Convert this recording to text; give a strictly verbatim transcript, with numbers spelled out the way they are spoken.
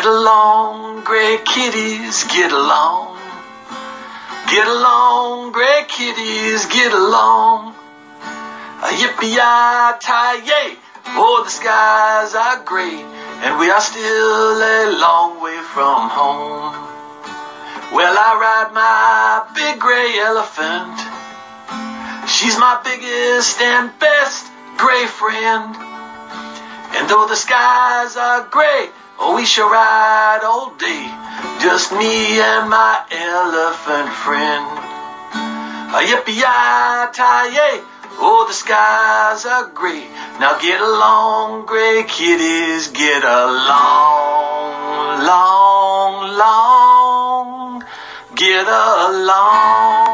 along, gray kitties, get along. Get along, gray kitties, get along. A yippee-yi-ti-yay, oh, the skies are gray, and we are still a long way from home. Well, I ride my big gray elephant. She's my biggest and best gray friend. And though the skies are gray, oh, we shall ride all day, just me and my elephant friend. A yippee-yi-ti-yay, oh, the skies are gray. Now get along, gray kitties, get along, long, long, get along.